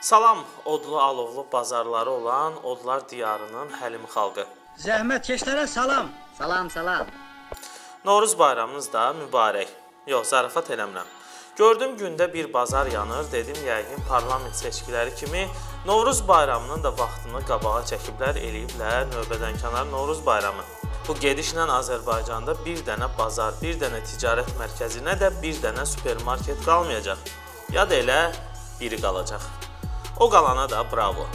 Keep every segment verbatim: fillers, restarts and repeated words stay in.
Salam, odlu alovlu bazarları olan Odlar diyarının həlimi xalqı. Zəhmətkeşlərə salam. Salam, salam. Novruz bayramınız da mübarək. Yox, zarafat eləmirəm. Gördüm gündə bir bazar yanır, dedim yəqin parlament seçkiləri kimi Novruz bayramının da vaxtını qabağa çəkiblər, eləyiblər növbədənkənar Novruz bayramı. Bu gedişlə Azərbaycanda bir dənə bazar, bir dənə ticarət mərkəzinə də bir dənə supermarket qalmayacaq. Ya da elə biri qalacaq. O qalana da bravo.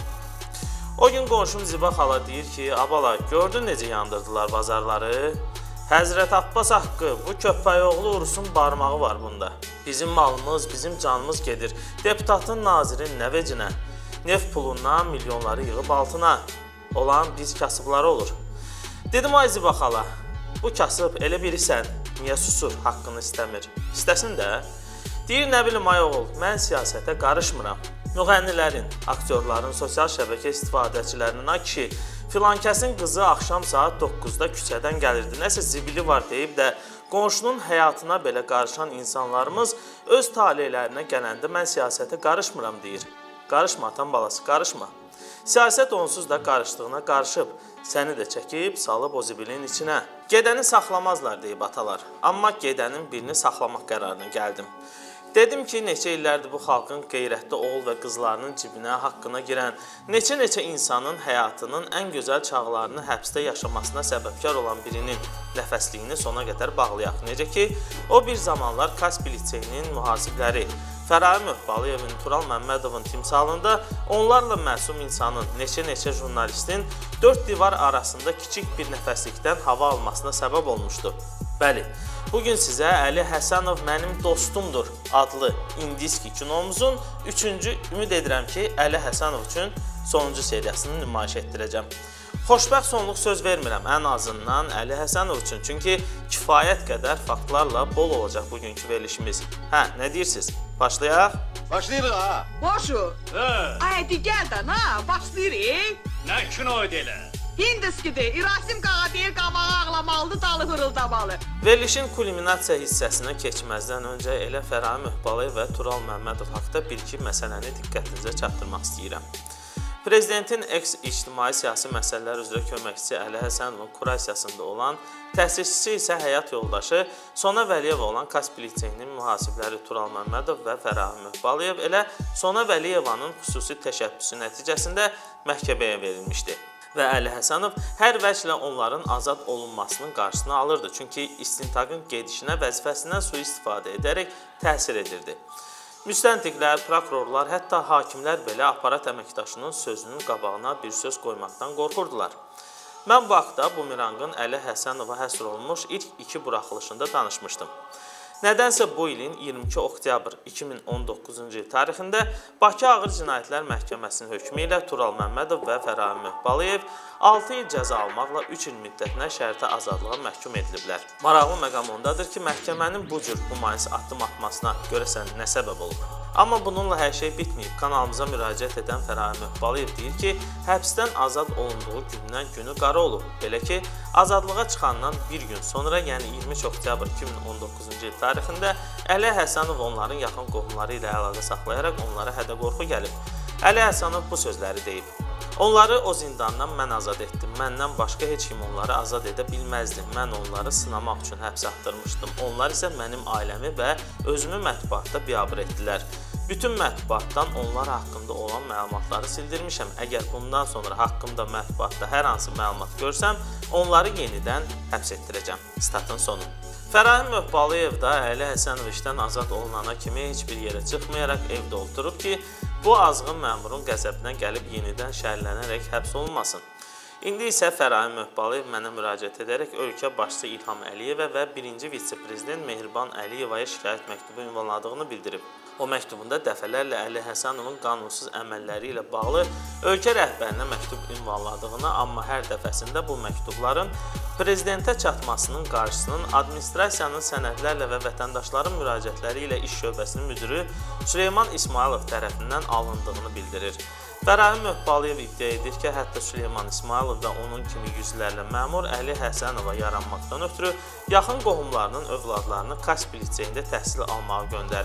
O gün qonşum Ziba xala deyir ki, abala gördün necə yandırdılar bazarları? Həzrət Abbas haqqı, bu köpəyoğlu Urusun barmağı var bunda. Bizim malımız, bizim canımız gedir. Deputatın, nazirin nə vecinə? Neft pulundan milyonları yığıb altına. Olan biz kasıbları olur. Dedim ay Ziba xala, bu kasıb elə biri sən. Niyə susur, haqqını istəmir? İstəsin də. Deyir nə bilim ay oğul, mən siyasətə qarışmıram. Müğənnilərin, aktyorların, sosial şəbəkə istifadəçilərinin, ay kişi, filankəsin qızı axşam saat doqquzda küçədən gəlirdi. Nəsə zibili var deyib də qonşunun həyatına belə qarışan insanlarımız öz taleylərinə gələndə mən siyasətə qarışmıram deyir. Qarışma atan balası, qarışma. Siyasət onsuz da qarışdığına qarışıb, səni də çəkib salıb o zibilin içinə. Gedəni saxlamazlar deyib atalar, amma gedənin birini saxlamaq qərarına gəldim. Dedim ki, neçə illərdir bu xalqın qeyrətli oğul və qızlarının cibinə, haqqına girən, neçə-neçə insanın həyatının ən gözəl çağlarını həbsdə yaşamasına səbəbkar olan birinin nəfəsliyini sona qədər bağlayaq. Necə ki, o bir zamanlar Kaspil liseyinin mühasibləri Fəraim Möhbalıyevin, Tural Məmmədovun timsalında onlarla məsum insanın, neçə-neçə jurnalistin dörd divar arasında kiçik bir nəfəslikdən hava almasına səbəb olmuşdu. Bəli, bugün sizə Əli Həsənov mənim dostumdur adlı indiski kinomuzun üçüncü, ümid edirəm ki, Əli Həsənov üçün sonuncu seriyasını nümayiş etdirəcəm. Xoşbəxt sonluq söz vermirəm, ən azından Əli Həsənov üçün, çünki kifayət qədər faktlarla bol olacaq bugünkü verilişimiz. Hə, nə deyirsiniz? Başlayaq? Başlayırıq ha. Boşu. Hə. Ay, digərdən ha, başlayırıq. Nə kinoydu elə? Hindiskidir, İrasim qağa deyir, qabağı ağlamalıdır, dalı hırıldamalı. Verilişin kulminasiya hissəsinə keçməzdən öncə elə Fəraim Möhbalıyev və Tural Məmmədov haqda bir-iki məsələni diqqətinizə çatdırmaq istəyirəm. Prezidentin eks-ictimai siyasi məsələlər üzrə köməkçisi Əli Həsənovun kurasiyasında olan, təsisçisi isə həyat yoldaşı Sona Vəliyeva olan Kaspil liseyinin mühasibləri Tural Məmmədov və Fəraim Möhbalıyev elə Sona Vəliyevanın xüsusi təşəbbüsü nəticəsində məhkəməyə verilmişdi. Və Əli Həsənov hər vəclə onların azad olunmasının qarşısını alırdı. Çünki istintaqın gedişinə vəzifəsindən sui-istifadə edərək təsir edirdi. Müstəntiqlər, prokurorlar, hətta hakimlər belə aparat əməkdaşının sözünün qabağına bir söz qoymaqdan qorxurdular. Mən bu haqda Bumerangın Əli Həsənova həsr olunmuş ilk iki buraxılışında danışmışdım. Nədənsə bu ilin iyirmi iki oktyabr iki min on doqquzuncu il tarixində Bakı Ağır Cinayətlər Məhkəməsinin hökmü ilə Tural Məmmədov və Fəraim Möhbalıyev altı il cəza almaqla üç il müddətinə şərti azadlığa məhkum ediliblər. Maraqlı məqam ondadır ki, məhkəmənin bu cür humanist addım atmasına görəsən nə səbəb olub? Amma bununla hər şey bitməyib. Kanalımıza müraciət edən Fəraim Möhbalıyev deyir ki, həbsdən azad olunduğu gündən günü qara olub. Belə ki, azadlığa çıxandan bir gün sonra, yəni iyirmi üç oktyabr iki min on doqquzuncu il tarixində Əli Həsənov onların yaxın qohumları ilə əlaqə saxlayaraq onlara hədə-qorxu gəlib. Əli Həsənov bu sözləri deyib. Onları o zindandan mən azad etdim. Məndən başqa heç kim onları azad edə bilməzdi. Mən onları sınamaq üçün həbsə atdırmışdım. Onlar isə mənim ailəmi və özümü mətbuatda biabır etdilər. Bütün mətbuatdan onlar haqqında olan məlumatları sildirmişəm. Əgər bundan sonra haqqımda mətbuatda hər hansı məlumat görsəm, onları yenidən həbs etdirəcəm. Statın sonu. Fəraim Möhbalıyev da Əli Həsənov işdən azad olunana kimi heç bir yerə çıxmayaraq evdə oturub ki, bu azğın məmurun qəzəbinə gəlib yenidən şərlənərək həbs olunmasın. İndi isə Fəraim Möhbalıyev mənə müraciət edərək ölkə başçısı İlham Əliyevə və birinci vitse-prezident Mehriban Əliyevaya şikayət məktubu ünvanladığını bildirib. O məktubunda dəfələrlə Əli Həsənovun qanunsuz əməlləri ilə bağlı ölkə rəhbərinə məktub ünvanladığını, amma hər dəfəsində bu məktubların prezidentə çatmasının qarşısının administrasiyanın sənədlərlə və vətəndaşların müraciətləri ilə iş şöbəsinin müdürü Süleyman İsmailov tərəfindən alındığını bildirir. Fəraim Möhbalıyev iddia edir ki, hətta Süleyman İsmailov və onun kimi yüzlərlə məmur Əli Həsənova yaranmaqdan ötürü yaxın qohumlarının övladlarını Kaspil liseyində təhsil almağa göndərib.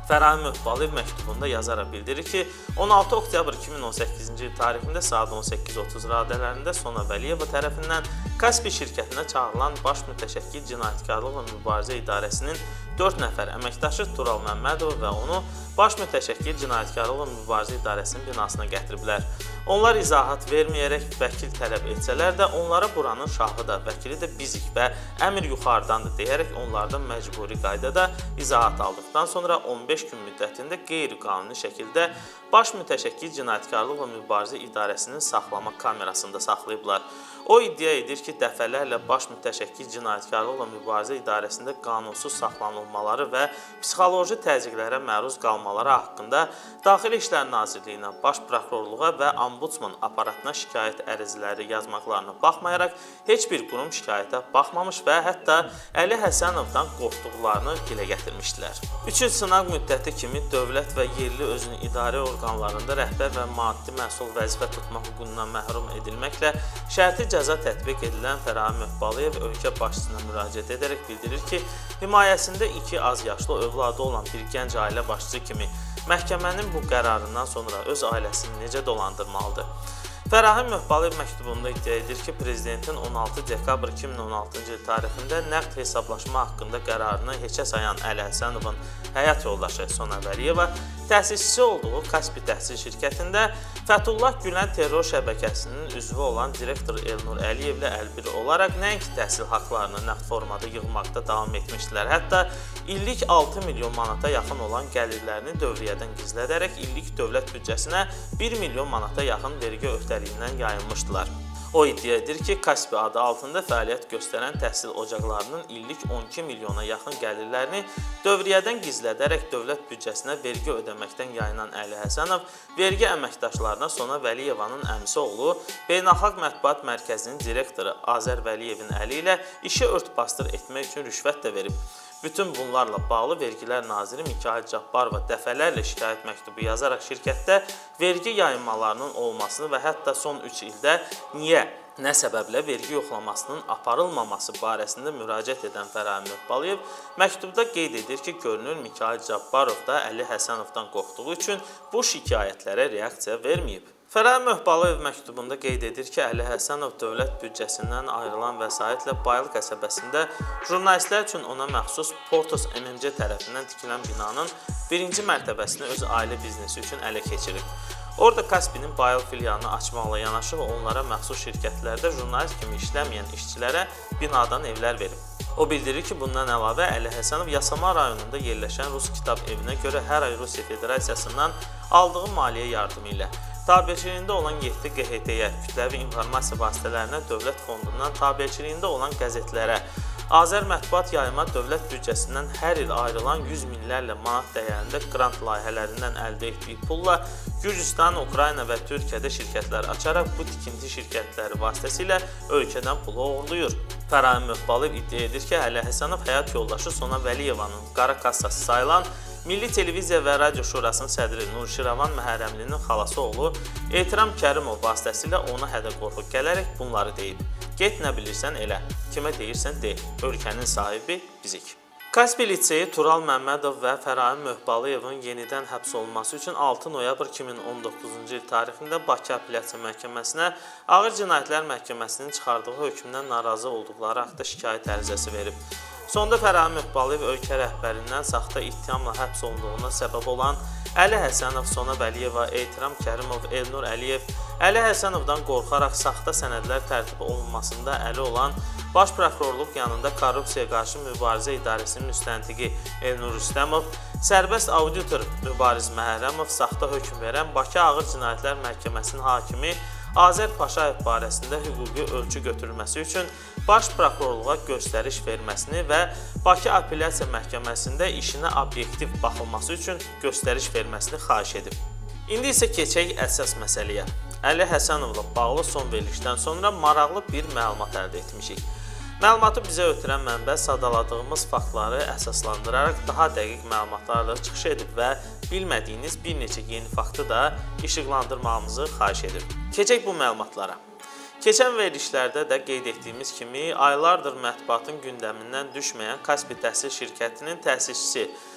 Fəraim Möhbalıyev məktubunda yazaraq bildirir ki, on altı oktyabr iki min on səkkizinci il tarixində saat on səkkiz otuz radələrində Sona Vəliyeva tərəfindən Kaspi şirkətinə çağırılan Baş Mütəşəkkil Cinayətkarlıqla Mübarizə İdarəsinin dörd nəfər əməkdaşı Tural Məmmədov və onu Baş Mütəşəkkil Cinayətkarlıqla Mübarizə İdarəsinin binasına gətiriblər. Onlar izahat verməyərək vəkil tələb etsələr də, onlara buranın şahı da, vəkili də bizik və əmr yuxarıdandır deyərək onlardan məcburi qaydada izahat aldıqdan sonra on beş gün müddətində qeyri-qanuni şəkildə Baş Mütəşəkkil Cinayətkarlıqla Mübarizə İdarəsinin saxlama kamerasında saxlayıblar. O iddia edir ki, dəfələrlə Baş Mütəşəkkil Cinayətkarlıqla Mübarizə İdarəsində qanunsuz saxlanılmaları və psixoloji təzyiqlərə məruz qalmaları haqqında Daxili İşlər Nazirliyinə, Baş Prokurorluğa və Ombudsman aparatına şikayət ərizələri yazmaqlarına baxmayaraq, heç bir qurum şikayətə baxmamış və hətta Əli Həsənovdan qorxduqlarını dilə gətirmişdilər. üç il sınaq müddəti kimi dövlət və yerli özünü idarə orqanlarında rəhbər və maddi məhsul vəzifə tutma hüququndan məhrum edilməklə şərti cəza tətbiq edilən Fəraim Möhbalıyev ölkə başçısına müraciət edərək bildirir ki, himayəsində iki az yaşlı övladı olan bir gənc ailə başçısı kimi məhkəmənin bu qərarından sonra öz ailəsini necə dolandırmalıdır? Fəraim Möhbalıyev məktubunda iddia edir ki, Prezidentin on altı dekabr iki min on altıncı il tarixində nəqd hesablaşma haqqında qərarını heçə sayan Əli Həsənovun həyat yoldaşı Sona Vəliyeva təsisçisi olduğu Kaspi təhsil şirkətində Fəthullah Gülen terror şəbəkəsinin üzvü olan direktor Elnur Əliyevlə əlbir olaraq nəinki təhsil haqlarını nəqd formada yığmaqda davam etmişdilər. Hətta illik altı milyon manata yaxın olan gəlirlərini dövriyyədən gizlədərək illik dövlət büdcəsinə bir milyon manata yaxın vergi öhdəliyindən yayılmışdılar. O iddia edir ki, Kaspi adı altında fəaliyyət göstərən təhsil ocaqlarının illik on iki milyona yaxın gəlirlərini dövriyyədən gizlədərək dövlət büdcəsinə vergi ödəməkdən yayınan Əli Həsənov vergi əməkdaşlarına Sona Vəliyevanın əmisi oğlu Beynəlxalq Mətbuat Mərkəzinin direktoru Azər Vəliyevin əli ilə işi ört-bastır etmək üçün rüşvət də verib. Bütün bunlarla bağlı Vergilər Naziri Mikayıl Cabbarova dəfələrlə şikayət məktubu yazaraq şirkətdə vergi yayınmalarının olmasını və hətta son üç ildə niyə, nə səbəblə vergi yoxlamasının aparılmaması barəsində müraciət edən Fəraim Möhbalıyev məktubda qeyd edir ki, görünür Mikayıl Cabbarov da Əli Həsənovdan qorxduğu üçün bu şikayətlərə reaksiya verməyib. Fəraim Möhbalıyev məktubunda qeyd edir ki, Əli Həsənov dövlət büdcəsindən ayrılan vəsaitlə Bayıl qəsəbəsində jurnalistlər üçün ona məxsus Portos M M C tərəfindən tikilən binanın birinci mərtəbəsini öz ailə biznesi üçün ələ keçirib. Orada Kaspinin Bayıl filialını açmaqla yanaşı onlara məxsus şirkətlərdə jurnalist kimi işləməyən işçilərə binadan evlər verib. O bildirir ki, bundan əlavə Əli Həsənov Yasamal rayonunda yerləşən Rus kitab evinə görə hər ay Rusiya Federasiyasından aldığı maliyyə yardımı ilə tabiəçiliyində olan yeddi Q H T-yə, kütləvi informasiya vasitələrinə, dövlət fondundan tabiəçiliyində olan qəzetlərə, Azər Mətbuat Yayıma dövlət büdcəsindən hər il ayrılan yüz minlərlə manat dəyərində qrant layihələrindən əldə etdiyi pulla Gürcüstan, Ukrayna və Türkiyədə şirkətlər açaraq bu tikinti şirkətləri vasitəsilə ölkədən pulu oğurluyur. Fəraim Möhbalıyev iddia edir ki, Əli Həsənov həyat yoldaşı Sona Vəliyevanın qara kassası sayılan Milli Televiziya və Radio Şurasının sədri Nur Şiravan Məhərrəmlinin xalası oğlu Ehtiram Kərimov vasitəsilə ona hədə-qorxu gələrək bunları deyib. Get nə bilirsən elə, kimə deyirsən de, ölkənin sahibi bizik. Kaspi Litseyi Tural Məmmədov və Fəraim Möhbalıyevan yenidən həbs olunması üçün altı noyabr iki min on doqquzuncu il tarixində Bakı Apellyasiya Məhkəməsinə Ağır Cinayətlər Məhkəməsinin çıxardığı hökmdən narazı olduqları haqda şikayət ərizəsi verib. Sonda Fəraim Möhbalıyev ölkə rəhbərindən saxta ittihamla həbs olunduğuna səbəb olan Əli Həsənov, Sona Vəliyeva, Ehtiram Kərimov, Elnur Əliyev, Əli Həsənovdan qorxaraq saxta sənədlər tərtib olunmasında əli olan Baş Prokurorluq yanında Korrupsiyaya qarşı Mübarizə İdarəsinin müstəntiqi Elnur Rüstəmov, sərbəst auditor Mübariz Məhərrəmov, saxta hökm verən Bakı Ağır Cinayətlər Məhkəməsinin hakimi Azər Paşayev barəsində hüquqi ölçü götürülməsi üçün Baş Prokurorluğa göstəriş verməsini və Bakı Apellyasiya Məhkəməsində işinə obyektiv baxılması üçün göstəriş verməsini xahiş edib. İndi isə keçək əsas məsələyə. Əli Həsənovla bağlı son verilişdən sonra maraqlı bir məlumat əldə etmişik. Məlumatı bizə ötürən mənbə sadaladığımız faktları əsaslandıraraq daha dəqiq məlumatlarla çıxış edib və bilmədiyiniz bir neçə yeni faktı da işıqlandırmamızı xahiş edib. Keçək bu məlumatlara. Keçən verilişlərdə də qeyd etdiyimiz kimi, aylardır mətbuatın gündəmindən düşməyən Kaspi təhsil şirkətinin təsisçisi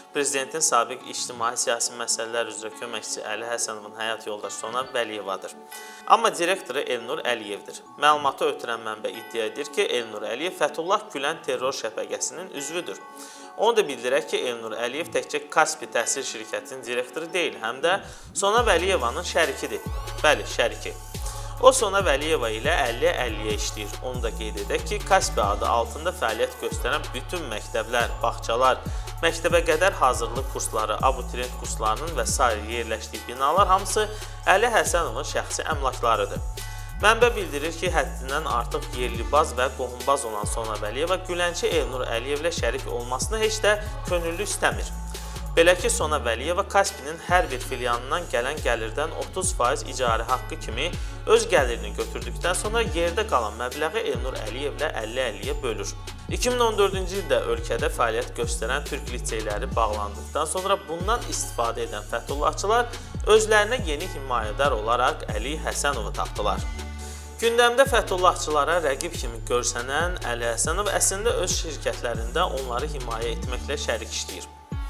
Prezidentin sabiq ictimai-siyasi məsələlər üzrə köməkçisi Əli Həsənovun həyat yoldaşı Sona Vəliyevadır. Amma direktoru Elnur Əliyevdir. Məlumatı ötürən mənbə iddia edir ki, Elnur Əliyev Fəthullah Gülen terror şəbəkəsinin üzvüdür. Onu da bildirək ki, Elnur Əliyev təkcə Kaspi Təhsil şirkətinin direktoru deyil, həm də Sona Vəliyevanın şərikidir. Bəli, şəriki. O, Sona Vəliyeva ilə əlli əlliyə işləyir. Onu da qeyd edək ki, Kaspi adı altında fəaliyyət göstərən bütün məktəblər, bağçalar, məktəbə qədər hazırlıq kursları, abituriyent kurslarının və sair yerləşdiyi binalar hamısı Əli Həsənovun şəxsi əmlaklarıdır. Mənbə bildirir ki, həddindən artıq yerlibaz və qohumbaz olan Sona Vəliyeva Gülənçi Elnur Əliyevlə şərik olmasını heç də könüllü istəmir. Belə ki, Sona Vəliyeva Kaspinin hər bir filialından gələn gəlirdən otuz faiz icari haqqı kimi öz gəlirini götürdükdən sonra yerdə qalan məbləği Elnur Əliyevlə əlli əlliyə bölür. iki min on dördüncü ildə ölkədə fəaliyyət göstərən türk liseyləri bağlandıqdan sonra bundan istifadə edən fəthullahçılar özlərinə yeni himayədar olaraq Əli Həsənovu tapdılar. Gündəmdə fəthullahçılara rəqib kimi görsənən Əli Həsənov əslində öz şirkətlərində onları himayə etməklə şərik işləyir.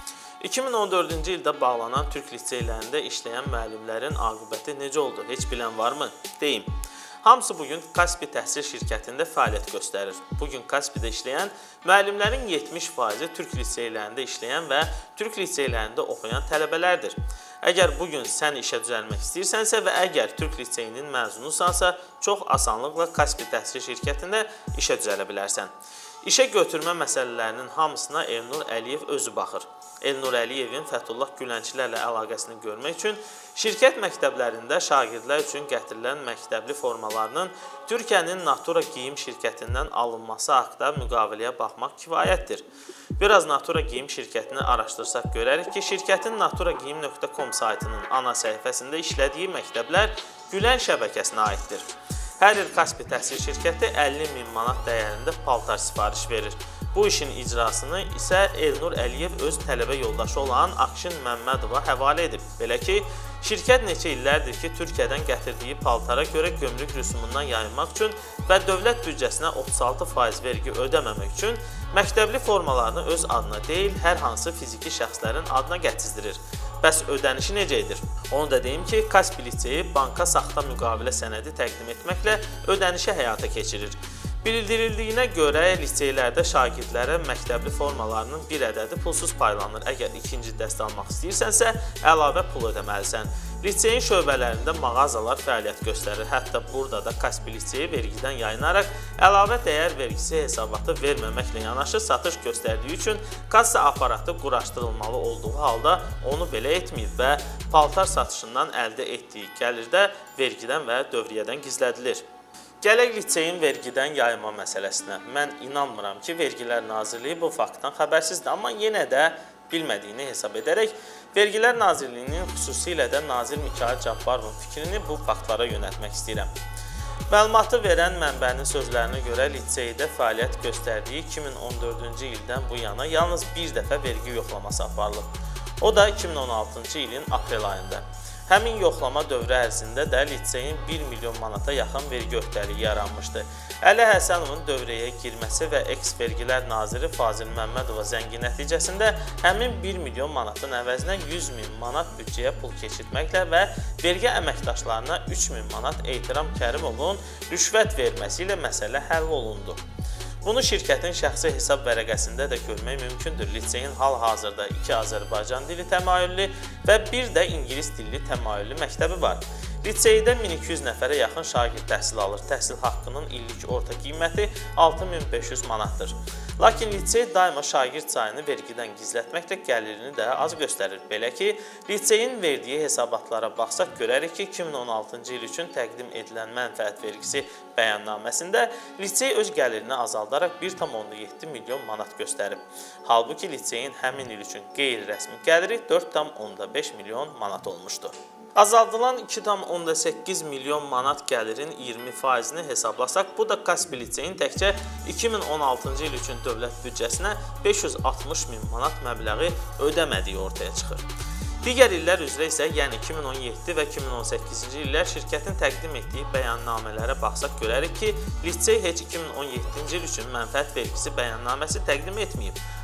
iki min on dördüncü ildə bağlanan türk liseylərində işləyən müəllimlərin aqibəti necə oldu? Heç bilən varmı? Deyim. Hamısı bugün Kaspi Təhsil şirkətində fəaliyyət göstərir. Bugün Kaspidə işləyən müəllimlərin yetmiş faizi türk liseylərində işləyən və türk liseylərində oxuyan tələbələrdir. Əgər bugün sən işə düzəlmək istəyirsənsə və əgər türk liseyinin məzunusansa, çox asanlıqla Kaspi Təhsil şirkətində işə düzələ bilərsən. İşə götürmə məsələlərinin hamısına Elnur Əliyev özü baxır. Elnur Əliyevin Fəthullah Gülənçilərlə əlaqəsini görmək üçün şirkət məktəblərində şagirdlər üçün gətirilən məktəbli formalarının Türkiyənin Natura Geyim şirkətindən alınması haqqında müqaviləyə baxmaq kifayətdir. Biraz Natura Geyim şirkətini araşdırsaq görərik ki, şirkətin natura geyim nöqtə com saytının ana səhifəsində işlədiyi məktəblər Gülən şəbəkəsinə aiddir. Hər il Kaspi Təhsil şirkəti əlli min manat dəyərində paltar sifariş verir. Bu işin icrasını isə Elnur Əliyev öz tələbə yoldaşı olan Akşin Məmmədova həvalə edib. Belə ki, şirkət neçə illərdir ki, Türkiyədən gətirdiyi paltara görə gömrük rüsumundan yayınmaq üçün və dövlət büdcəsinə otuz altı faiz vergi ödəməmək üçün məktəbli formalarını öz adına deyil, hər hansı fiziki şəxslərin adına gətizdirir. Bəs ödənişi necə edir? Onu da deyim ki, Kaspi liseyi banka saxta müqavilə sənədi təqdim etməklə ödənişi həyata keçirir. Bildirildiyinə görə liseylərdə şagirdlərə məktəbli formalarının bir ədədi pulsuz paylanır. Əgər ikinci dəst almaq istəyirsənsə, əlavə pul ödəməlisən. Liseyin şöbələrində mağazalar fəaliyyət göstərir. Hətta burada da Kaspi liseyi vergidən yayınaraq əlavə dəyər vergisi hesabatı verməməklə yanaşı satış göstərdiyi üçün kassa aparatı quraşdırılmalı olduğu halda onu belə etməyib və paltar satışından əldə etdiyi gəlirdə vergidən və dövriyyədən gizlədilir. Gələk liseyin vergidən yayma məsələsinə. Mən inanmıram ki, Vergilər Nazirliyi bu faktdan xəbərsizdir, amma yenə də bilmədiyini hesab edərək Vergilər Nazirliyinin xüsusilə də Nazir Mikayıl Cabbarovun fikrini bu faktlara yönəltmək istəyirəm. Məlumatı verən mənbənin sözlərinə görə liseydə fəaliyyət göstərdiyi iki min on dördüncü ildən bu yana yalnız bir dəfə vergi yoxlaması aparılıb. O da iki min on altıncı ilin aprel ayında. Həmin yoxlama dövrü ərzində də liseyin bir milyon manata yaxın vergi öhdəliyi yaranmışdı. Əli Həsənovun dövrəyə girməsi və eks-vergilər naziri Fazil Məmmədova zəngi nəticəsində həmin bir milyon manatın əvəzinə yüz min manat büdcəyə pul keçirtməklə və vergi əməkdaşlarına üç min manat Ehtiram Kərimovun rüşvət verməsi ilə məsələ həll olundu. Bunu şirkətin şəxsi hesab vərəqəsində də görmək mümkündür. Liseyin hal-hazırda iki Azərbaycan dili təmayüllü və bir də ingilis dilli təmayüllü məktəbi var. Liseydə min iki yüz nəfərə yaxın şagird təhsil alır. Təhsil haqqının illik orta qiyməti altı min beş yüz manatdır. Lakin lisey daima şagird sayını vergidən gizlətməklə gəlirini də az göstərir. Belə ki, liseyin verdiyi hesabatlara baxsaq görərik ki, iki min on altıncı il üçün təqdim edilən mənfəət vergisi bəyannaməsində lisey öz gəlirini azaldaraq bir tam onda yeddi milyon manat göstərib. Halbuki liseyin həmin il üçün qeyri-rəsmi gəliri dörd tam onda beş milyon manat olmuşdur. Azaldılan iki tam onda səkkiz milyon manat gəlirin iyirmi faizini hesablasaq, bu da Kaspi liseyin təkcə iki min on altıncı il üçün dövlət büdcəsinə beş yüz altmış min manat məbləği ödəmədiyi ortaya çıxır. Digər illər üzrə isə, yəni iki min on yeddi və iki min on səkkizinci illər şirkətin təqdim etdiyi bəyannamələrə baxsaq görərik ki, lisey heç iki min on yeddinci il üçün mənfəət vergisi bəyannaməsi təqdim etməyib.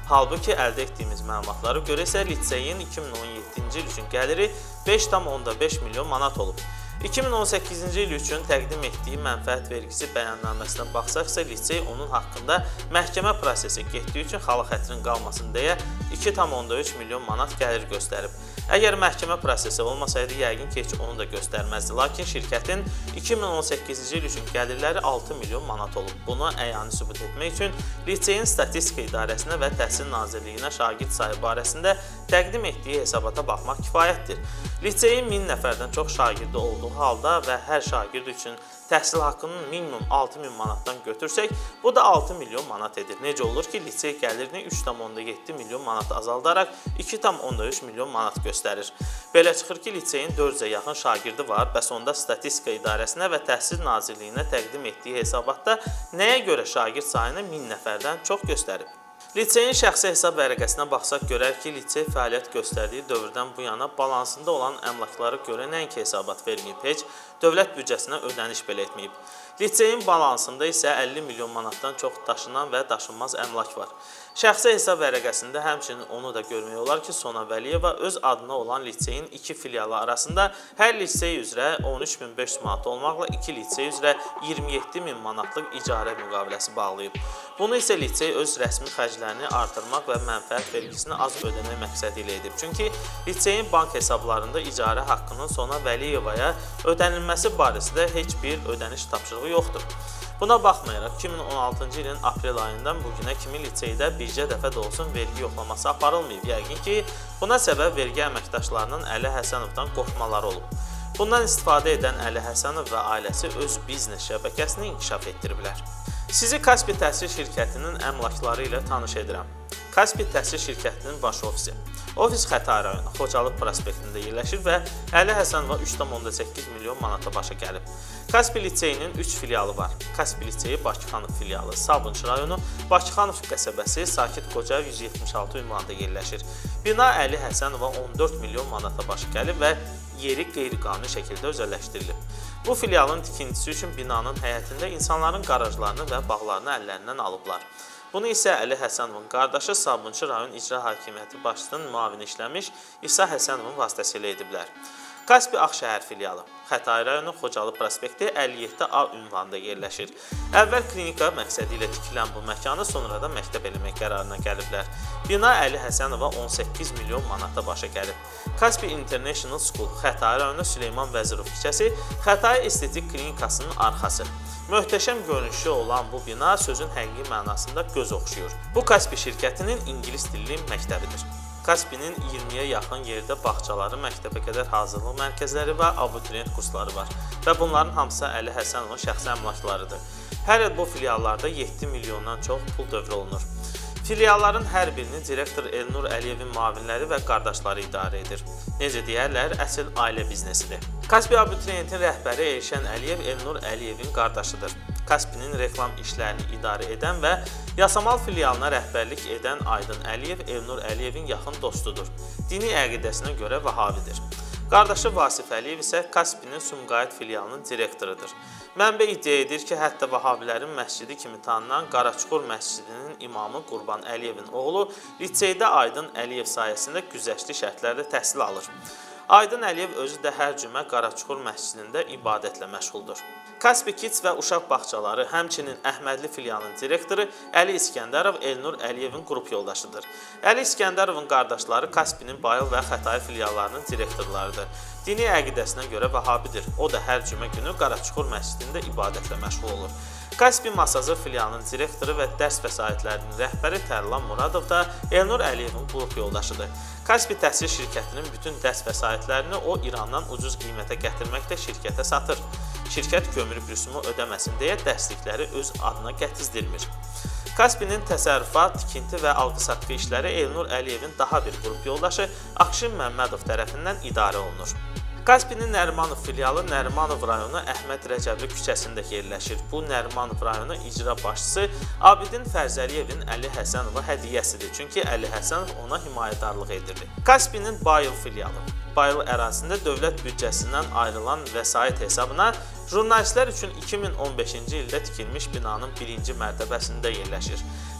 Halbuki əldə etdiyimiz məlumatlara görə isə liseyin iki min on yeddinci il üçün gəliri beş tam onda beş milyon manat olub. iki min on səkkizinci il üçün təqdim etdiyi mənfəət vergisi bəyannaməsinə baxsaq isə lisey onun haqqında məhkəmə prosesi getdiyi üçün xalq xətrin qalmasın deyə iki tam onda üç milyon manat gəlir göstərib. Əgər məhkəmə prosesi olmasaydı, yəqin ki, heç onu da göstərməzdi. Lakin şirkətin iki min on səkkizinci il üçün gəlirləri altı milyon manat olub. Bunu əyani sübut etmək üçün liseyin statistika idarəsinə və Təhsil Nazirliyinə şagird sayı barəsində təqdim etdiyi hesabata baxmaq kifayətdir. Liseyin min nəfərdən çox şagirdi olduğu halda və hər şagird üçün təhsil haqqının minimum altı min manatdan götürsək, bu da altı milyon manat edir. Necə olur ki, lisey gəlirini üç tam onda yeddi milyon manat azaldaraq iki tam onda üç milyon manat göstərir. Belə çıxır ki, liseyin dörd yüzə yaxın şagirdi var, bəs onda statistika idarəsinə və Təhsil Nazirliyinə təqdim etdiyi hesabatda nəyə görə şagird sayını min nəfərdən çox göstərib? Liseyin şəxsi hesab vərəqəsinə baxsaq görər ki, lisey fəaliyyət göstərdiyi dövrdən bu yana balansında olan əmlaklara görə nəinki hesabat verməyib, heç dövlət büdcəsinə ödəniş belə etməyib. Liseyin balansında isə əlli milyon manatdan çox daşınan və daşınmaz əmlak var. Şəxsi hesab vərəqəsində həmçinin onu da görmək olar ki, Sona Vəliyeva öz adına olan liseyin iki filialı arasında hər lisey üzrə on üç min beş yüz manat olmaqla iki lisey üzrə iyirmi yeddi min manatlıq icarə müqaviləsi bağlayıb. Bunu isə lisey öz rəsmi xərclərini artırmaq və mənfəət vergisini az ödəmək məqsədi ilə edib. Çünki liseyin bank hesablarında icarə haqqının Sona Vəliyevaya ödənilməsi barəsində heç bir ödəniş tapşırığı yoxdur. Buna baxmayaraq, iki min on altıncı ilin aprel ayından bugünə kimi liseydə bircə dəfə də olsun vergi yoxlaması aparılmayıb. Yəqin ki, buna səbəb vergi əməkdaşlarının Əli Həsənovdan qorxmaları olub. Bundan istifadə edən Əli Həsənov və ailəsi öz biznes şəbəkəsini inkişaf etdiriblər. Sizi Kaspi Təhsil şirkətinin əmlakları ilə tanış edirəm. Kaspi Təhsil şirkətinin baş ofisi. Ofis Xətai rayonu, Xocalı prospektində yerləşir və Əli Həsənova üç tam onda səkkiz milyon manata başa gəlib. Kaspi liseyinin üç filialı var. Kaspi liseyi Bakıxanov filialı, Sabunçu rayonu, Bakıxanov qəsəbəsi, Sakit Qocayev yüz yetmiş altı ünvanında yerləşir. Bina Əli Həsənova on dörd milyon manata başa gəlib və yeri qeyri-qanuni şəkildə özəlləşdirilib. Bu filialın tikintisi üçün binanın həyətində insanların qarajlarını və bağlarını əllərindən alıblar. Bunu isə Əli Həsənovun qardaşı Sabunçu rayon İcra Hakimiyyəti başçısının müavini işləmiş İsa Həsənovun vasitəsilə ediblər. Kaspi Ağşəhər filialı, Xətai rayonu, Xocalı prospekti əlli yeddi A ünvanında yerləşir. Əvvəl klinika məqsədi ilə tikilən bu məkanı sonradan məktəb eləmək qərarına gəliblər. Bina Əli Həsənova on səkkiz milyon manata başa gəlib. Kaspi International School, Xətai rayonu, Süleyman Vəzirov küçəsi, Xətai Estetik Klinikasının arxası. Möhtəşəm görünüşü olan bu bina sözün həqiqi mənasında göz oxşuyur. Bu Kaspi şirkətinin ingilis dilli məktəbidir. Kaspinin iyirmiyə yaxın yerdə bağçaları, məktəbə qədər hazırlıq mərkəzləri və abituriyent kursları var və bunların hamısı Əli Həsənovun şəxsi əmlaklarıdır. Hər il bu filiallarda yeddi milyondan çox pul dövr olunur. Filialların hər birini direktor Elnur Əliyevin müavinləri və qardaşları idarə edir. Necə deyərlər, əsl ailə biznesidir. Kaspi abituriyentin rəhbəri Elşən Əliyev Elnur Əliyevin qardaşıdır. Kaspinin reklam işlərini idarə edən və Yasamal filialına rəhbərlik edən Aydın Əliyev Elnur Əliyevin yaxın dostudur. Dini əqidəsinə görə Vahabidir. Qardaşı Vasif Əliyev isə Kaspinin Sumqayıt filialının direktorudur. Mənbə iddia edir ki, hətta Vahabilərin məscidi kimi tanınan Qaraçuxur məscidinin imamı Qurban Əliyevin oğlu liseydə Aydın Əliyev sayəsində güzəştli şərtlərdə təhsil alır. Aydın Əliyev özü də hər cümə Qaraçuxur məscidində ibadətlə məşğuldur. Kaspi Kids və Uşaq Bağçaları, həmçinin Əhmədli filialının direktoru Əli İskəndərov Elnur Əliyevin qrup yoldaşıdır. Əli İskəndərovun qardaşları Kaspinin Bayıl və Xətai filiallarının direktorlarıdır. Dini əqidəsinə görə Vahabidir. O da hər cümə günü Qaraçuxur məscidində ibadətlə məşğul olur. Kaspi Masazır filialının direktoru və dərs vəsaitlərinin rəhbəri Tərlan Muradov da Elnur Əliyevin qrup yoldaşıdır. Kaspi Təhsil şirkətinin bütün dərs vəsaitlərini o İrandan ucuz qiymətə gətirməkdə şirkətə satır. Şirkət gömrük rüsumu ödəməsin deyə dərslikləri öz adına gətizdirmir. Kaspinin təsərrüfat, tikinti və alqı-satqı işləri Elnur Əliyevin daha bir qrup yoldaşı Akşin Məmmədov tərəfindən idarə olunur. Kaspinin Nərimanov filialı Nərimanov rayonu Əhməd Rəcəbli küçəsində yerləşir. Bu Nərimanov rayonu icra başçısı Abidin Fərzəliyevin Əli Həsənova hədiyyəsidir. Çünki Əli Həsənov ona himayədarlıq edirdi. Kaspinin Bayıl filialı. Bayıl ərazisində dövlət büdcəsindən ayrılan vəsait hesabına jurnalistlər üçün iki min on beşinci ildə tikilmiş binanın birinci mərtəbəsində yerləşir.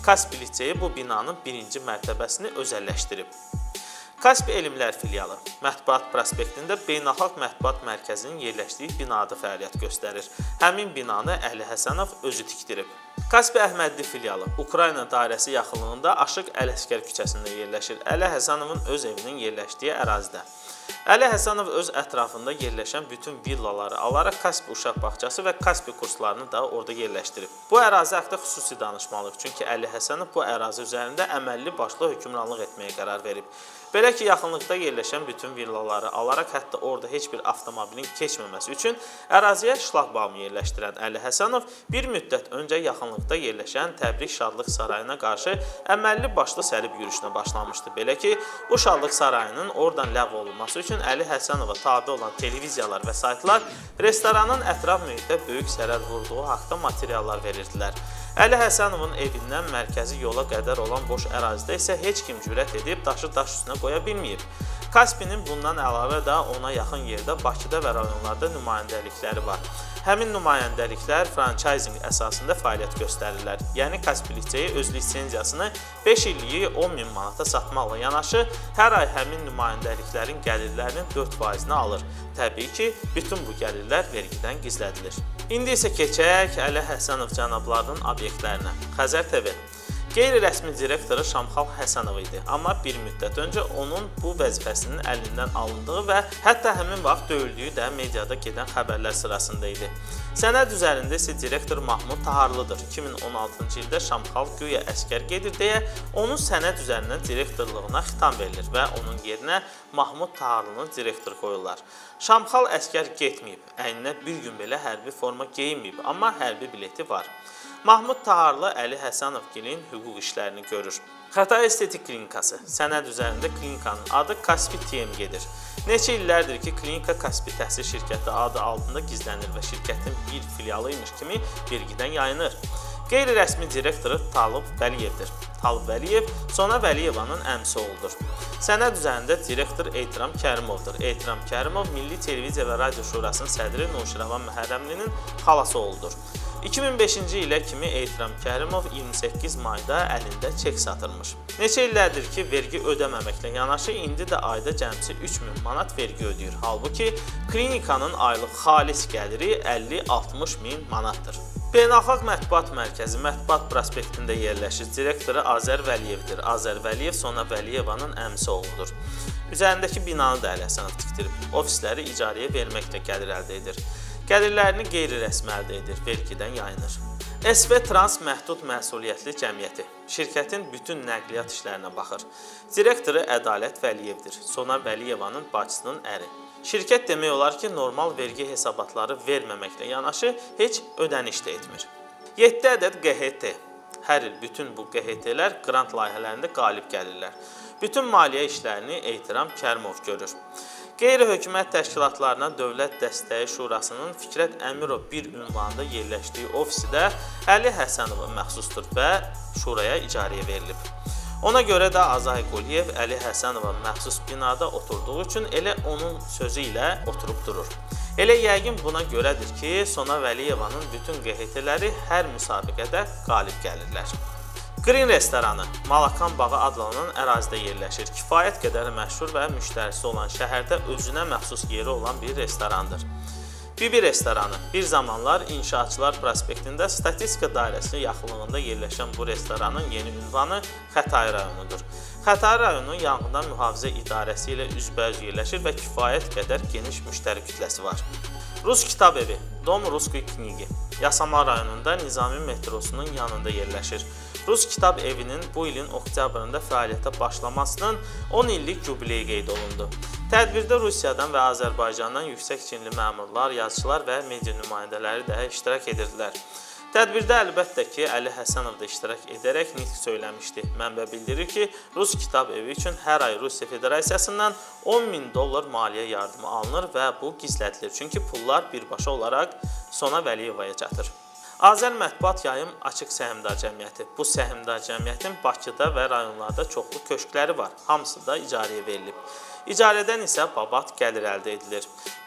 Kaspi liseyi bu binanın birinci mərtəbəsini özəlləşdirib. Kaspi Elmlər filialı Mətbuat prospektində Beynəlxalq Mətbuat Mərkəzinin yerləşdiyi binada fəaliyyət göstərir. Həmin binanı Əli Həsənov özü tikdirib. Kaspi Əhmədli filialı Ukrayna dairəsi yaxınlığında Aşıq Ələsgər küçəsində yerləşir. Əli Həsənovun öz evinin yerləşdiyi ərazidə. Əli Həsənov öz ətrafında yerləşən bütün villaları alaraq Kaspi uşaq bağçası və Kaspi kurslarını da orada yerləşdirib. Bu ərazi haqqında xüsusi danışmalıyıq, çünki Əli Həsənov bu ərazi üzərində əməlli başlı hökmranlıq etməyə qərar verib. Belə ki, yaxınlıqda yerləşən bütün villaları alaraq, hətta orada heç bir avtomobilin keçməməsi üçün əraziyə şlaqbaum yerləşdirən Əli Həsənov bir müddət öncə yaxınlıqda yerləşən Təbrik Şadlıq Sarayına qarşı əməlli başlı səlib yürüşünə başlamışdı. Belə ki, bu Şadlıq Sarayının oradan ləğv olunması üçün Əli Həsənova tabe olan televiziyalar və saytlar restoranın ətraf mühitdə böyük zərər vurduğu haqda materiallar verirdilər. Əli Həsənovun evindən mərkəzi yola qədər olan boş ərazidə isə heç kim cürət edib daşı daş üstünə qoya bilməyib. Kaspinin bundan əlavə də ona yaxın yerdə Bakıda və rayonlarda nümayəndəlikləri var. Həmin nümayəndəliklər franchising əsasında fəaliyyət göstərirlər. Yəni Kaspi liseyi öz lisenziyasını beş illiyi on min manata satmaqla yanaşı, hər ay həmin nümayəndəliklərin gəlirlərinin dörd faizini alır. Təbii ki, bütün bu gəlirlər vergidən gizlədilir. İndi isə keçək Əli Həsənov cənablarının obyektlərinə. Xəzər T V Qeyri-rəsmi direktoru Şamxal Həsənov idi, amma bir müddət öncə onun bu vəzifəsinin əlindən alındığı və hətta həmin vaxt döyüldüyü də mediada gedən xəbərlər sırasında idi. Sənəd üzərində isə direktor Mahmud Taharlıdır. iki min on altıncı ildə Şamxal güya əskər gedir deyə onun sənəd üzərindən direktorluğuna xitam verilir və onun yerinə Mahmud Taharlını direktor qoyurlar. Şamxal əskər getməyib, əyninə bir gün belə hərbi forma geyinməyib, amma hərbi bileti var. Mahmud Taharlı Əli Həsənovgilin hüquq işlərini görür. Xətai Estetik Klinikası sənəd üzərində klinikanın adı Kaspi T M gedir. Neçə illərdir ki, klinika Kaspi Təhsil Şirkəti adı altında gizlənir və şirkətin bir filialıymış kimi vergidən yayınır. Qeyri-rəsmi direktoru Talib Vəliyevdir. Talib Vəliyev Sona Vəliyevanın əmsi oğludur. Sənəd üzərində direktor Ehtiram Kərimovdur. Ehtiram Kərimov Milli Televiziya və Radio Şurasının sədri Nuşirəvan Məhərrəmlinin xalası oğludur. iki min beşinci ilə kimi Ehtiram Kərimov iyirmi səkkiz mayda əlində çek satırmış. Neçə illərdir ki, vergi ödəməməklə yanaşı, indi də ayda cəmsi üç min manat vergi ödəyir. Halbuki, klinikanın aylıq xalis gəliri əlli altmış min manatdır. Beynəlxalq Mətbuat Mərkəzi Mətbuat prospektində yerləşir. Direktoru Azər Vəliyevdir. Azər Vəliyev Sona Vəliyevanın əmsi oğludur. Üzərindəki binanı da Əli Həsənov tikdirib. Ofisləri icarəyə verməklə gəlir əldə edir. Gəlirlərini qeyri-rəsmi əldə edir, vergidən yayınır. S V Trans Məhdud Məsuliyyətli Cəmiyyəti şirkətin bütün nəqliyyat işlərinə baxır. Direktoru Ədalət Vəliyevdir, Sona Vəliyevanın bacısının əri. Şirkət demək olar ki, normal vergi hesabatları verməməklə yanaşı heç ödəniş də etmir. yeddi ədəd Q H T. Hər il bütün bu Q H T'lər qrant layihələrində qalib gəlirlər. Bütün maliyyə işlərini Ehtiram Kərimov görür. Qeyri-hökumət təşkilatlarına Dövlət Dəstəyi Şurasının Fikrət Əmirov bir ünvanında yerləşdiyi ofisi də Əli Həsənova məxsusdur və şuraya icarəyə verilib. Ona görə də Azay Quliyev Əli Həsənova məxsus binada oturduğu üçün elə onun sözü ilə oturub durur. Elə yəqin buna görədir ki, Sona Vəliyevanın bütün Q H T'ləri hər müsabiqədə qalib gəlirlər. Green restoranı Malakan Bağı adlanan ərazidə yerləşir. Kifayət qədər məşhur və müştərisi olan şəhərdə özünə məxsus yeri olan bir restorandır. Bibi restoranı bir zamanlar İnşaatçılar prospektində statistika dairəsi yaxınlığında yerləşən bu restoranın yeni ünvanı Xətai rayonudur. Xətai rayonu yanğından mühafizə idarəsi ilə üzbəüz yerləşir və kifayət qədər geniş müştəri kütləsi var. Rus kitab evi Dom Ruskoy Knigi Yasamal rayonunda Nizami metrosunun yanında yerləşir. Rus kitab evinin bu ilin oktyabrında fəaliyyətə başlamasının on illik yubileyi qeyd olundu. Tədbirdə Rusiyadan və Azərbaycandan yüksək çinli məmurlar, yazıçılar və media nümayəndələri də iştirak edirdilər. Tədbirdə əlbəttə ki, Əli Həsənov da iştirak edərək nitq söyləmişdi. Mənbə bildirir ki, Rus kitab evi üçün hər ay Rusiya Federasiyasından on min dollar maliyyə yardımı alınır və bu gizlədilir. Çünki pullar birbaşa olaraq Sona Vəliyevaya çatır. Azər Mətbuat Yayım Açıq Səhmdar Cəmiyyəti. Bu səhmdar cəmiyyətin Bakıda və rayonlarda çoxlu köşkləri var. Hamısı da icarəyə verilib. İcarədən isə babat gəlir əldə edilir.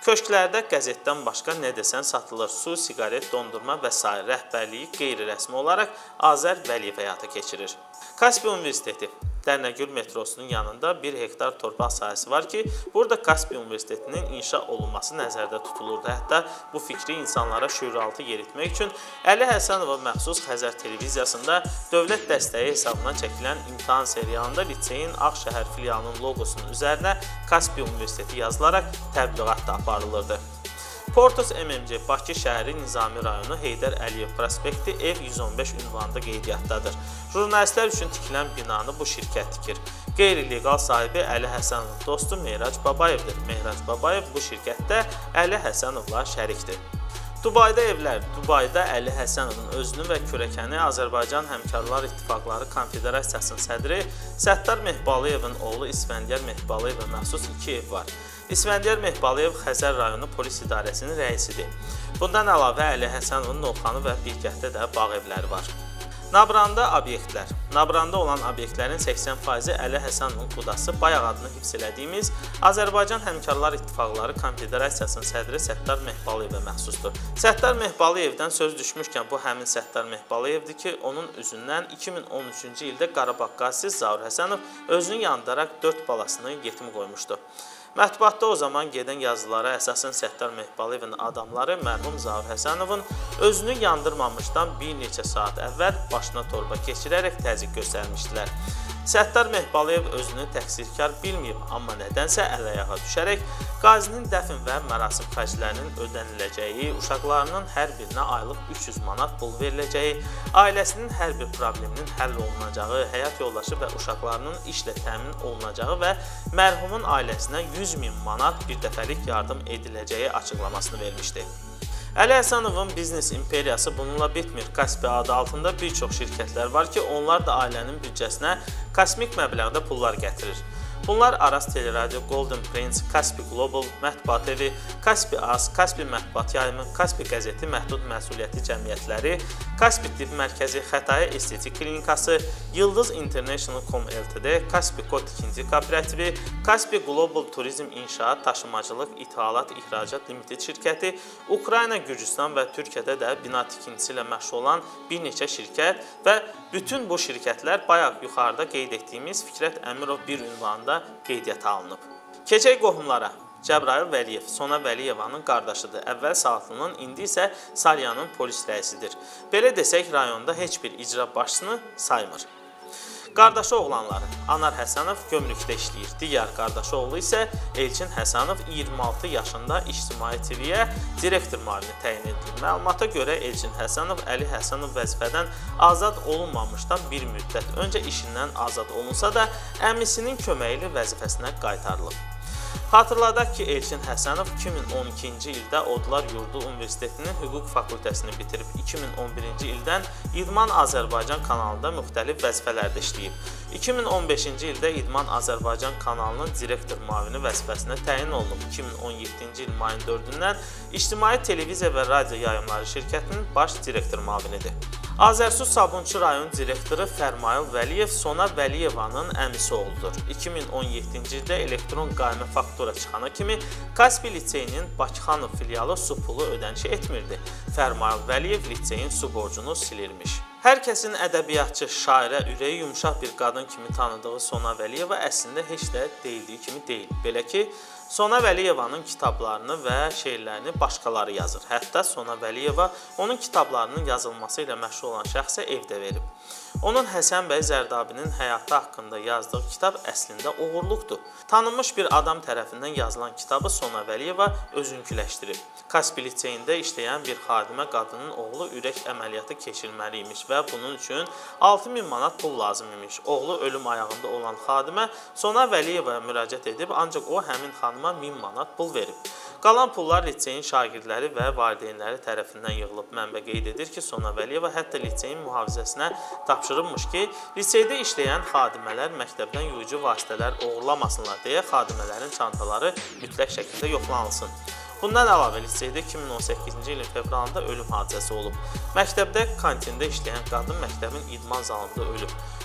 Köşklərdə qəzetdən başqa nə desən satılır. Su, siqaret, dondurma və s. Rəhbərliyi qeyri-rəsmi olaraq Azər Vəliyev həyata keçirir. Kaspia Universiteti Dərnəgül metrosunun yanında bir hektar torpaq sahəsi var ki, burada Kaspia Universitetinin inşa olunması nəzərdə tutulurdu. Hətta bu fikri insanlara şüuraltı yeritmək üçün Əli Həsənova məxsus Xəzər televiziyasında dövlət dəstəyi hesabına çəkilən imtahan serialında liseyin Ağşəhər filialının logosunun üzərinə Kaspia Universiteti yazılaraq təbliğat da aparılırdı. Portus M M C Bakı şəhəri Nizami rayonu Heydər Əliyev prospekti ev yüz on beş ünvanında qeydiyyatdadır. Jurnalistlər üçün tikilən binanı bu şirkət tikir. Qeyri-legal sahibi Əli Həsənovun dostu Meyrac Babayevdir. Meyrac Babayev bu şirkətdə Əli Həsənovla şərikdir. Dubayda evlər. Dubayda Əli Həsənovun özünü və kürəkəni Azərbaycan Həmkarlar İttifaqları Konfederasiyasının sədri Səttar Mehbalıyevin oğlu İsfəndiyar Mehbalıyevə məxsus iki ev var. İsfəndiyar Mehbaliyev Xəzər rayonu polis idarəsinin rəisidir. Bundan əlavə Əli Həsənovun Novxanı və Bilgəhdə də bağ evləri var. Nabranda obyektlər. Nabranda olan obyektlərin səksən faizi Əli Həsənovun qudası bayaq adını hifz elədiyimiz Azərbaycan Həmkarlar İttifaqları Konfederasiyasının sədri Səttar Mehbalıyevə məxsusdur. Səttar Mehbalıyevdən söz düşmüşkən bu həmin Səttar Mehbalıyevdir ki, onun üzündən iki min on üçüncü ildə Qarabağ qazisi Zaur Həsənov özünü yandaraq dörd balasını yetim qoymuşdu. Mətbuatda o zaman gedən yazılara əsasən Səttar Mehbaliyevin adamları mərhum Zaur Həsənovun özünü yandırmamışdan bir neçə saat əvvəl başına torba keçirərək təzyiq göstərmişdilər. Səttar Mehbaliyev özünü təqsirkar bilməyib, amma nədənsə əl-ayağa düşərək qazinin dəfn və mərasim xərclərinin ödəniləcəyi, uşaqlarının hər birinə aylıq üç yüz manat pul veriləcəyi, ailəsinin hər bir probleminin həll olunacağı, həyat yoldaşı və uşaqlarının işlə təmin olunacağı və mərhumun ailəsinə yüz min manat bir dəfəlik yardım ediləcəyi açıqlamasını vermişdi. Əli Həsənovun biznes imperiyası bununla bitmir. Kaspia adı altında bir çox şirkətlər var ki, onlar da ailənin büdcəsinə kosmik məbləğdə pullar gətirir. Bunlar Aras Teleradio, Golden Prince, Kaspi Global, Mətbuat evi, Kaspi As, Kaspi Mətbuat yayımı, Kaspi qəzeti məhdud məsuliyyəti cəmiyyətləri, Kaspi Tibb Mərkəzi, Xətai Estetik Klinikası, Yıldız International nöqtə com Ltd, Kaspi Kod ikinci Kooperativi, Kaspi Global Turizm İnşaat, Daşımacılıq, İthalat, İhracat Limited şirkəti, Ukrayna, Gürcüstan və Türkiyədə də bina tikintisi ilə məşğul olan bir neçə şirkət və bütün bu şirkətlər bayaq yuxarıda qeyd etdiyimiz Fikrət Əmirov bir ünvanında qeydiyyata alınıb. Keçək qohumlara. Cəbrayıl Vəliyev, Sona Vəliyevanın qardaşıdır. Əvvəl Saatlının, indi isə Salyanın polis rəisidir. Belə desək, rayonda heç bir icra başçısını saymır. Qardaşı oğlanları Anar Həsənov gömrükdə işləyir. Digər qardaşı oğlu isə Elçin Həsənov iyirmi altı yaşında İctimai T V-yə direktor müavini təyin edilir. Məlumata görə Elçin Həsənov Əli Həsənov vəzifədən azad olunmamışdan bir müddət öncə işindən azad olunsa da əmisinin köməyi ilə vəzifəsinə qaytarılıb. Xatırladaq ki, Elçin Həsənov iki min on ikinci ildə Odlar Yurdu Universitetinin hüquq fakültəsini bitirib. iki min on birinci ildən İdman Azərbaycan kanalında müxtəlif vəzifələrdə işləyib. iki min on beşinci ildə İdman Azərbaycan kanalının direktor müavini vəzifəsinə təyin olunub. iki min on yeddinci il mayın dördündən İctimai Televiziya və Radio Yayımları şirkətinin baş direktor müavinidir. Azərsu Sabunçu rayon direktoru Fərmayıl Vəliyev Sona Vəliyevanın əmisi oğludur. iki min on yeddinci ildə elektron qaymə faktura çıxana kimi Kaspi Liseyinin Bakıxanov filialı su pulu ödənişi etmirdi. Fərmayıl Vəliyev liseyin su borcunu silirmiş. Hər kəsin ədəbiyyatçı, şairə, ürəyi yumşaq bir qadın kimi tanıdığı Sona Vəliyeva əslində heç də deyildiyi kimi deyil. Belə ki, Sona Vəliyevanın kitablarını və şeirlərini başqaları yazır. Hətta Sona Vəliyeva onun kitablarının yazılması ilə məşğul olan şəxsə evdə verib. Onun Həsən bəy Zərdabinin həyatı haqqında yazdığı kitab əslində oğurluqdur. Tanınmış bir adam tərəfindən yazılan kitabı Sona Vəliyeva özünküləşdirib. Kaspi liseyində işləyən bir xadimə qadının oğlu ürək əməliyyatı keçirməli imiş və bunun üçün altı min manat pul lazım imiş. Oğlu ölüm ayağında olan xadimə Sona Vəliyevaya müraciət edib, ancaq o həmin xanıma min manat pul verib. Qalan pullar liseyin şagirdləri və valideynləri tərəfindən yığılıb. Mənbə qeyd edir ki, Sona Vəliyeva hətta liseyin mühafizəsinə tapşırılmış ki, liseydə işləyən xadimələr məktəbdən yuyucu vasitələr oğurlamasınlar deyə xadimələrin çantaları mütləq şəkildə yoxlanılsın. Bundan əlavə liseydə iki min on səkkizinci ilin fevralında ölüm hadisəsi olub. Məktəbdə kantində işləyən qadın məktəbin idman zalında ölüb.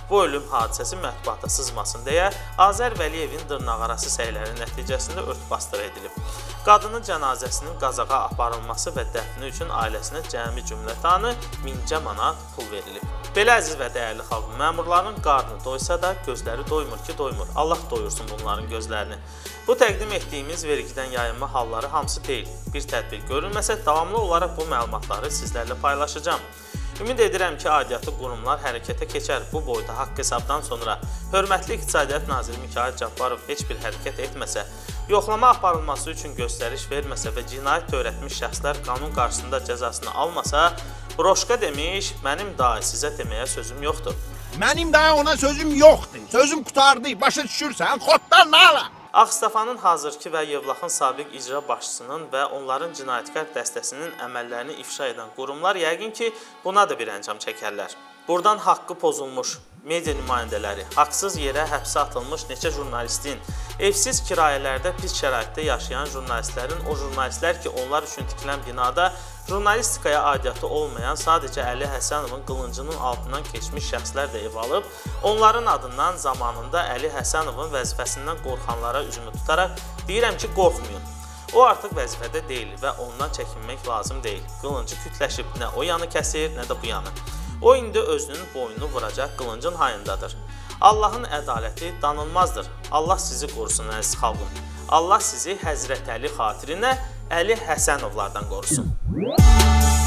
bu ölüm hadisəsi mətbuata sızmasın deyə Azər Vəliyevin dırnaqarası səyləri nəticəsində ört-basdır edilib. Qadının cənazəsinin Qazaxa aparılması və dəfni üçün ailəsinə cəmi cümlətanı mincə manat pul verilib. Belə əziz və dəyərli xalq, məmurların qarnı doysa da gözləri doymur ki, doymur. Allah doyursun bunların gözlərini. Bu təqdim etdiyimiz vergidən yayınma halları hamısı deyil. Bir tədbir görülməsə, davamlı olaraq bu məlumatları sizlərlə paylaşacağım. Ümid edirəm ki, aidiyyatı qurumlar hərəkətə keçər. Bu boyda haqq hesabdan sonra Hörmətli İqtisadiyyat Naziri Mikayıl Cabbarov heç bir hərəkət etməsə, yoxlama aparılması üçün göstəriş verməsə və cinayət törətmiş şəxslər qanun qarşısında cəzasını almasa, Roşka demiş, mənim daha sizə deməyə sözüm yoxdur. Mənim daha ona sözüm yoxdur. Sözüm qutardı. Başa düşürsən, xotdan nə ala? Ağstafanın hazırki və Yevlaxın sabiq icra başçısının və onların cinayətkar dəstəsinin əməllərini ifşa edən qurumlar yəqin ki, buna da bir əncam çəkərlər. Buradan haqqı pozulmuş media nümayəndələri, haqsız yerə həbsə atılmış neçə jurnalistin, evsiz kirayələrdə pis şəraitdə yaşayan jurnalistlərin, o jurnalistlər ki, onlar üçün tikilən binada jurnalistikaya aidiyyatı olmayan sadəcə Əli Həsənovun qılıncının altından keçmiş şəxslər də ev alıb, onların adından zamanında Əli Həsənovun vəzifəsindən qorxanlara üzümü tutaraq deyirəm ki, qorxmayın. O artıq vəzifədə deyil və ondan çəkinmək lazım deyil. Qılıncı kütləşib, nə o yanı kəsir, nə də bu yanı. O indi özünün boynunu vuracaq qılıncın hayındadır. Allahın ədaləti danılmazdır. Allah sizi qorusun əziz xalqım. Allah sizi Həzrət Əli xatirinə Əli Həsənovlardan qorusun.